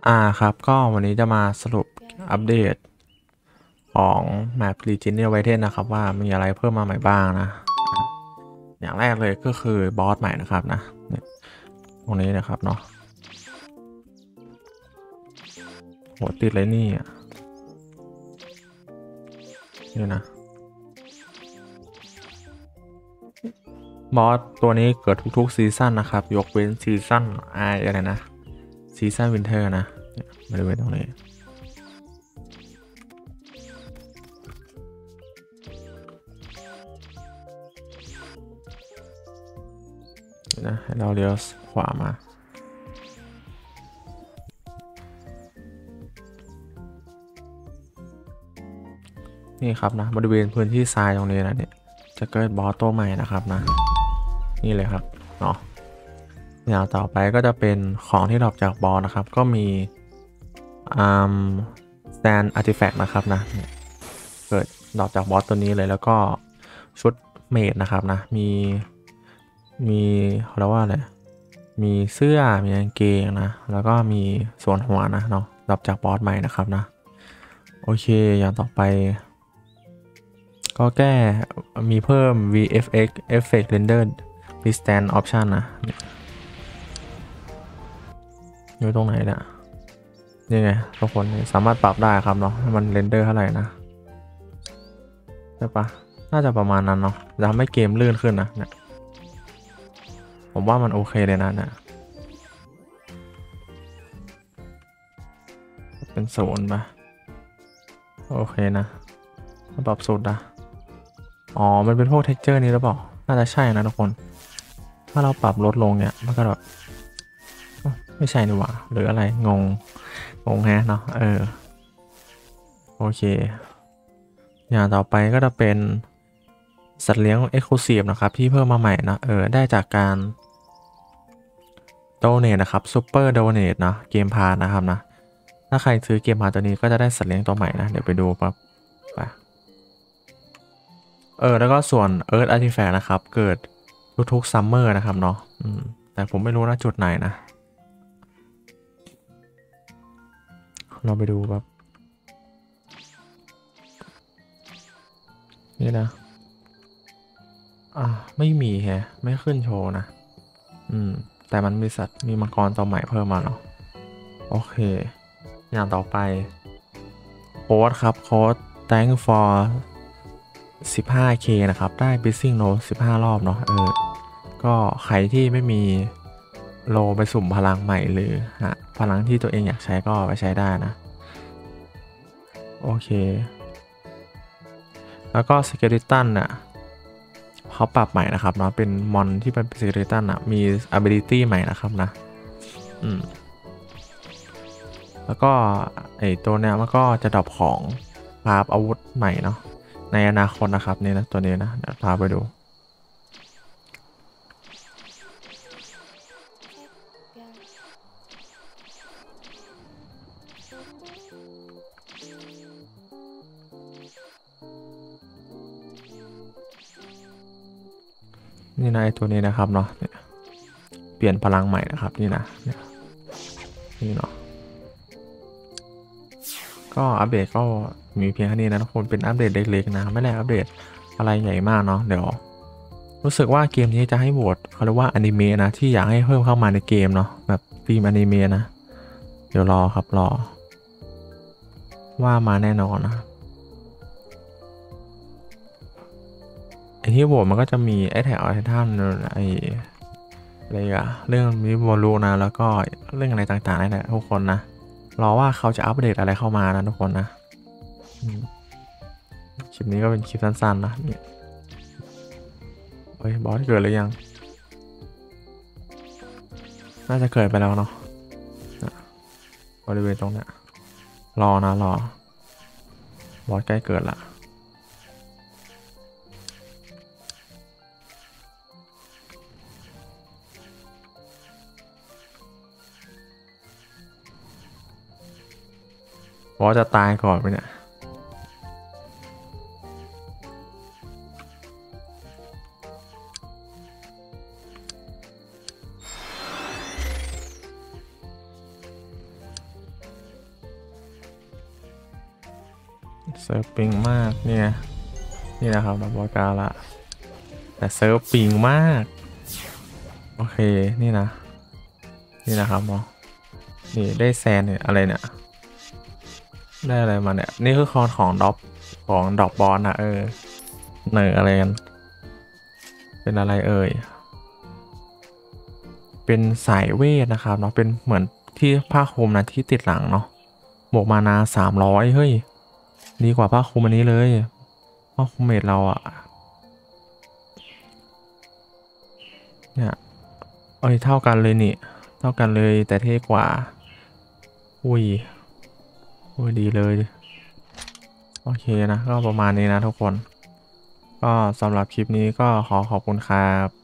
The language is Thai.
ครับก็วันนี้จะมาสรุปอัปเดตของแมป Legendary Titan นะครับว่ามีอะไรเพิ่มมาใหม่บ้างนะอย่างแรกเลยก็คือบอสใหม่นะครับนะเนี่ยตรงนี้นะครับเนาะโหติดเลยนี่นี่นะบอสตัวนี้เกิดทุกๆซีซั่นนะครับยกเว้นซีซั่นอะไรนะซีซั่นวินเทอร์นะบริเวณตรงนี้นะให้เราเลี้ยวขวามานี่ครับนะบริเวณพื้นที่ทรายตรงนี้นะเนี่ยจะเกิดบอสตัวใหม่นะครับนะนี่เลยครับเนาะอย่างต่อไปก็จะเป็นของที่ดรอปจากบอสนะครับก็มีอ่า stand artifact นะครับนะเนี่ยเกิดดรอปจากบอสตัวนี้เลยแล้วก็ชุดเมดนะครับนะมีเขาเรียกว่าอะไรมีเสื้อมีกางเกงนะแล้วก็มีส่วนหัวนะเนาะดรอปจากบอสใหม่นะครับนะโอเคอย่างต่อไปก็แก้มีเพิ่ม VFX Effect Render Distance Option นะอยู่ตรงไหนเนี่ยนี่ไงทุกคนสามารถปรับได้ครับเนาะให้มันเรนเดอร์เท่าไหร่นะใช่ปะน่าจะประมาณนั้นเนาะจะทำให้เกมลื่นขึ้นนะเนี่ยผมว่ามันโอเคเลยนะเนี่ยเป็นศูนย์ปะโอเคนะปรับสุดนะอ๋อมันเป็นพวกเท็กเจอร์นี้หรือเปล่าน่าจะใช่นะทุกคนถ้าเราปรับลดลงเนี่ยมันก็แบบไม่ใช่นี่หว่าหรืออะไรงงแฮะเนาะโอเคอย่างต่อไปก็จะเป็นสัตว์เลี้ยง Exclusive นะครับที่เพิ่มมาใหม่นะได้จากการโดเน e นะครับซูเปอร์โดเน e นะเกมพาร์นะครับนะถ้าใครซื้อเกมพาร์ตัวนี้ก็จะได้สัตว์เลี้ยงตัวใหม่นะเดี๋ยวไปดูปั๊บไปแล้วก็ส่วน Earth Artifact นะครับเกิดทุกๆซัมเมอร์นะครับเนาะแต่ผมไม่รู้นะจุดไหนนะเราไปดูแบบนี่นะไม่มีแฮะไม่ขึ้นโชว์นะแต่มันมีสัตว์มีมังกรตัวใหม่เพิ่มมาเนาะโอเคอย่างต่อไปโค้ดครับโค้ด thank for 15k นะครับได้ Blessing Roll 15 รอบเนาะก็ใครที่ไม่มีโลไปสุ่มพลังใหม่หรือพลังที่ตัวเองอยากใช้ก็ไปใช้ได้นะโอเคแล้วก็สเกลิตันน่ะเขาปรับใหม่นะครับเนาะเป็นมอนที่เป็นสเกลิตันน่ะมี ability ใหม่นะครับนะแล้วก็ไอตัวเนี้ยมันก็จะดรอปของพาอาวุธใหม่เนาะในอนาคตนะครับนี่นะตัวนี้นะเดี๋ยวพาไปดูนี่นะไอตัวนี้นะครับเนาะเปลี่ยนพลังใหม่นะครับนี่นะนี่เนาะก็อัปเดตก็มีเพียงแค่นี้นะทุกคนเป็นอัปเดตเล็กๆนะไม่ได้อัปเดตอะไรใหญ่มากเนาะเดี๋ยวรู้สึกว่าเกมนี้จะให้โหวตเขาเรียกว่าอนิเมะนะที่อยากให้เพิ่มเข้ามาในเกมเนาะแบบธีมอนิเมะนะเดี๋ยวรอครับรอว่ามาแน่นอนนะไอที่โหวตมันก็จะมีไอแท็กออไททันไออะไรอะเรื่องมิวอลูนะแล้วก็เรื่องอะไรต่างๆนี่แหละทุกคนนะรอว่าเขาจะอัปเดตอะไรเข้ามานะทุกคนนะคลิปนี้ก็เป็นคลิปสั้นๆนะนี่เฮ้ยบอสเกิดหรือยังน่าจะเกิดไปแล้วเนาะบริเวณตรงเนี้ยรอนะรอบอสใกล้เกิดละบอสจะตายก่อนไปเนี่ยเซิร์ฟปิงมากเนี่ยนี่นะครับดับบอลกาละแต่เซิร์ฟปิงมากโอเคนี่นะนี่นะครับเนาะนี่ได้แซนเนี่ยอะไรเนี่ยได้อะไรมาเนี่ยนี่คือคอนของดรอปบอลนะเหนออะไรกันเป็นอะไรเป็นสายเวทนะครับเนาะเป็นเหมือนที่ผ้าคลุมนะที่ติดหลังเนาะบวกมานา300เฮ้ยดีกว่าผ้าคลุมอันนี้เลยผ้าคลุมเมดเราอะเนี่ยเท่ากันเลยนี่เท่ากันเลยแต่เท่กว่าอุ้ยดีเลยโอเคนะก็ประมาณนี้นะทุกคนก็สำหรับคลิปนี้ก็ขอบคุณครับ